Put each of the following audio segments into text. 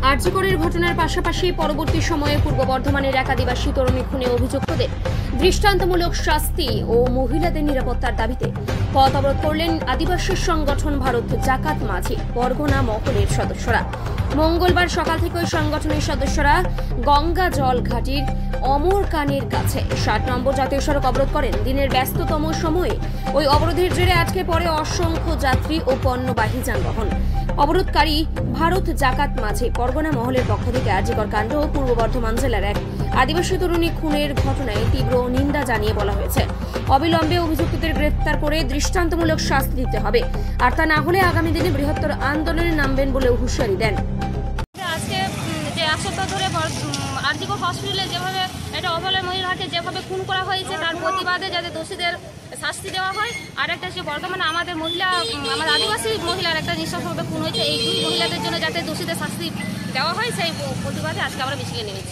আরজিকরের ঘটনার পাশাপাশি পরবর্তী সময়ে পূর্ব বর্ধমানের এক আদিবাসী তরুণী খুনে অভিযুক্তদের দৃষ্টান্তমূলক শাস্তি ও মহিলাদের নিরাপত্তার দাবিতে পথ অবরোধ করলেন আদিবাসী সংগঠন ভারত জাকাত মাঝি পরগনা মহলের সদস্যরা। মঙ্গলবার সকাল থেকে ওই সংগঠনের সদস্যরা গঙ্গা জল ঘাটির অমর কানের কাছে ৬০ নম্বর জাতীয় সড়ক অবরোধ করেন। দিনের ব্যস্ততম সময়ে ওই অবরোধের জেরে আজকে পরে অসংখ্য যাত্রী ও পণ্যবাহী যানবাহন। অবরোধকারী ভারত জাকাত মাঝি পরগনা মহলের পক্ষ থেকে আরজিকর কাণ্ড ও পূর্ব বর্ধমান জেলার এক আদিবাসী তরুণী খুনের ঘটনায় তীব্র নিন্দা জানিয়ে বলা হয়েছে, অবিলম্বে অভিযুক্তদের গ্রেফতার করে দৃষ্টান্তমূলক শাস্তি দিতে হবে, আর তা না হলে আগামী দিনে বৃহত্তর আন্দোলনে নামবেন বলেও হুঁশিয়ারি দেন। আজকে যে এক সপ্তাহ ধরে আরজিকর হসপিটালে যেভাবে একটা অবলা মহিলাকে যেভাবে খুন করা হয়েছে তার প্রতিবাদে যাতে দোষীদের শাস্তি দেওয়া হয়, আর একটা যে বর্তমানে আমাদের আদিবাসী মহিলার একটা নৃশংসভাবে খুন হয়েছে, এই দুই মহিলাদের জন্য যাতে দোষীদের শাস্তি দেওয়া হয় সেই প্রতিবাদে আজকে আমরা মিছিলে নেমেছি।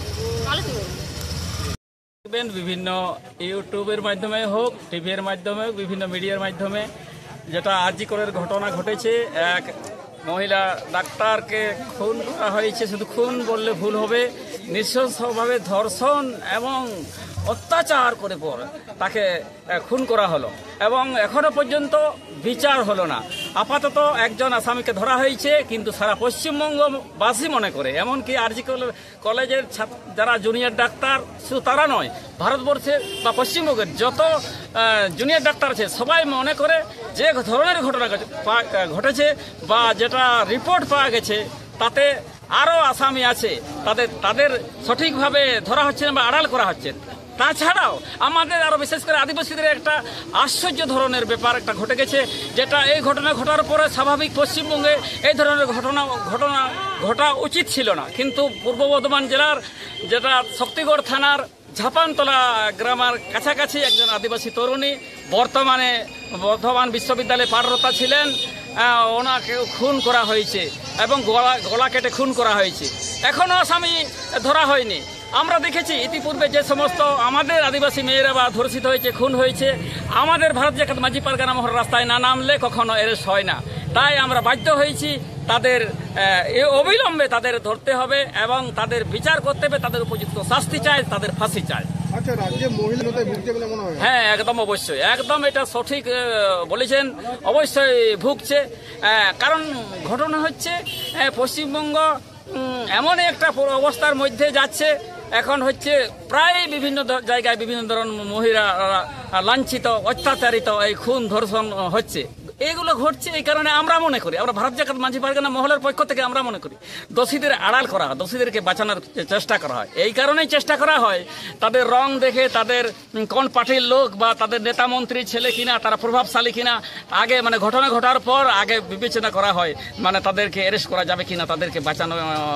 বিভিন্ন ইউটিউবের মাধ্যমে হোক, টিভির মাধ্যমে, বিভিন্ন মিডিয়ার মাধ্যমে যেটা আরজিকরের ঘটনা ঘটেছে, এক মহিলা ডাক্তারকে খুন করা হয়েছে। শুধু খুন বললে ভুল হবে, নৃশংসভাবে ধর্ষণ এবং অত্যাচার করে পর তাকে খুন করা হলো এবং এখনো পর্যন্ত বিচার হলো না। আপাতত একজন আসামিকে ধরা হয়েছে, কিন্তু সারা পশ্চিমবঙ্গবাসী মনে করে, এমনকি আরজিকর কলেজের যারা জুনিয়র ডাক্তার, শুধু তারা নয়, ভারতবর্ষের বা পশ্চিমবঙ্গের যত জুনিয়র ডাক্তার আছে সবাই মনে করে যে ধরনের ঘটনা ঘটেছে বা যেটা রিপোর্ট পাওয়া গেছে তাতে আরও আসামি আছে, তাদের সঠিকভাবে ধরা হচ্ছে না বা আড়াল করা হচ্ছে। তাছাড়াও আমাদের আরও বিশেষ করে আদিবাসীদের একটা আশ্চর্য ধরনের ব্যাপার একটা ঘটে গেছে, যেটা এই ঘটনা ঘটার পরে স্বাভাবিক পশ্চিমবঙ্গে এই ধরনের ঘটনা ঘটা উচিত ছিল না, কিন্তু পূর্ব বর্ধমান জেলার যেটা শক্তিগড় থানার ঝাপানতলা গ্রামের কাছাকাছি একজন আদিবাসী তরুণী বর্তমানে বর্ধমান বিশ্ববিদ্যালয়ে পাঠরতা ছিলেন, ওনাকে খুন করা হয়েছে এবং গলা কেটে খুন করা হয়েছে। এখনও আসামি ধরা হয়নি। আমরা দেখেছি ইতিপূর্বে যে সমস্ত আমাদের আদিবাসী মেয়েরা বা ধর্ষিত হয়েছে, খুন হয়েছে, আমাদের ভারত জাকাত মাঝি পরগনা মহল রাস্তায় না নামলে কখনো অ্যারেস্ট হয় না। তাই আমরা বাধ্য হয়েছি তাদের অবিলম্বে তাদের ধরতে হবে এবং তাদের বিচার করতে হবে, তাদের উপযুক্ত শাস্তি চায়, তাদের ফাঁসি চায়। আচ্ছা, রাজ্যে মহিলাদের ভুগছে বলে মনে হয়? হ্যাঁ, একদম অবশ্যই, একদম এটা সঠিক বলেছেন, অবশ্যই ভুগছে। কারণ ঘটনা হচ্ছে পশ্চিমবঙ্গ এমন একটা অবস্থার মধ্যে যাচ্ছে, এখন হচ্ছে প্রায় বিভিন্ন জায়গায় বিভিন্ন ধরনের মহিলা লাঞ্ছিত, অত্যাচারিত, এই খুন ধর্ষণ হচ্ছে, এগুলো ঘটছে। এই কারণে আমরা মনে করি, আমরা ভারত জাকাত মাঝি পরগনা মহলের পক্ষ থেকে আমরা মনে করি দোষীদের আড়াল করা হয়, দোষীদেরকে বাঁচানোর চেষ্টা করা হয়। এই কারণেই চেষ্টা করা হয় তাদের রং দেখে, তাদের কোন পার্টির লোক বা তাদের নেতা মন্ত্রীর ছেলে কিনা, তারা প্রভাবশালী কিনা, আগে ঘটনা ঘটার পর আগে বিবেচনা করা হয়, তাদেরকে অ্যারেস্ট করা যাবে কিনা, তাদেরকে বাঁচানো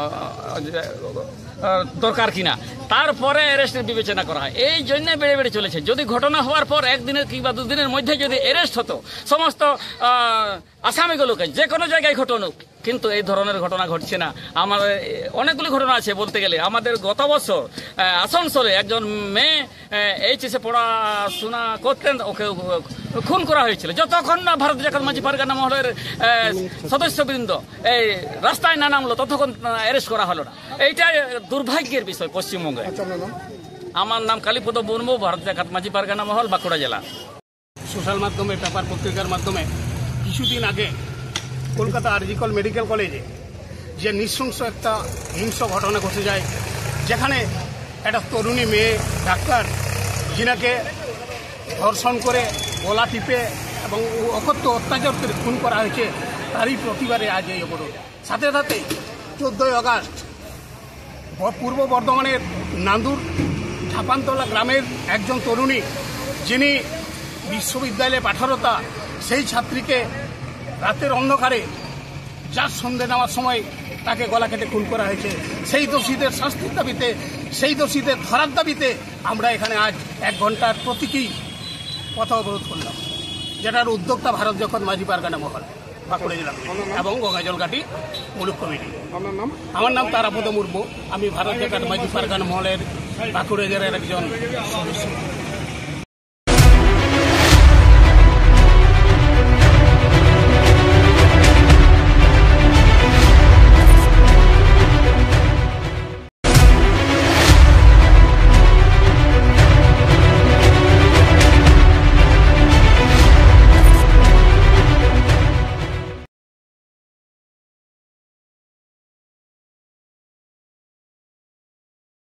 দরকার কিনা, তারপরে অ্যারেস্টের বিবেচনা করা হয়। এই জন্য বেড়ে বেড়ে চলেছে। যদি ঘটনা হওয়ার পর একদিনের কিংবা দুদিনের মধ্যে যদি অ্যারেস্ট হতো সমস্ত আসামিগুলোকে, যে কোনো জায়গায় ঘটনুক, কিন্তু এই ধরনের ঘটনা ঘটছে না। আমাদের অনেকগুলি ঘটনা আছে বলতে গেলে। আমাদের গত বছর আসানসোলে একজন মেয়ে এইচএসে পড়াশোনা করতেন, ওকে খুন করা হয়েছিল, যতক্ষণ না ভারত জাকাত মাঝি পরগনা মহলের সদস্যবৃন্দ এই রাস্তায় না নামলো ততক্ষণ অ্যারেস্ট করা হলো না। এইটাই দুর্ভাগ্যের বিষয় পশ্চিমবঙ্গে। আমার নাম কালীপদ মুর্মু, ভারত জাকাত মাঝি পরগনা মহল, বাঁকুড়া জেলা। সোশ্যাল মাধ্যমে, পেপার পত্রিকার মাধ্যমে কিছুদিন আগে কলকাতা আরজিকর মেডিকেল কলেজে যে নৃশংস একটা হিংস্র ঘটনা ঘটে যায়, যেখানে একটা তরুণী মেয়ে ডাক্তার যিনাকে ধর্ষণ করে, গলা টিপে এবং অকথ্য অত্যাচার করে খুন করা হয়েছে, তারই প্রতিবাদে আজ এই অবরোধ। সাথে সাথে 14ই আগস্ট পূর্ব বর্ধমানের নান্দুর ঝাপানতলা গ্রামের একজন তরুণী, যিনি বিশ্ববিদ্যালয়ে পাঠরতা, সেই ছাত্রীকে রাতের অন্ধকারে যার সন্ধে নেওয়ার সময় তাকে গলা কেটে খুন করা হয়েছে। সেই দোষীদের শাস্তির দাবিতে, সেই দোষীদের ধরার দাবিতে আমরা এখানে আজ 1 ঘন্টার প্রতীকী পথ অবরোধ করলাম, যেটার উদ্যোক্তা ভারত জাকাত মাঝি পরগনা মহল, বাঁকুড়া জেলা এবং গঙ্গাজল ঘাটি মুলুক কমিটি। আমার নাম তারাপদ মুর্মু, আমি ভারত জাকাত মাঝি পরগনা মহলের বাঁকুড়া জেলার একজন সদস্য।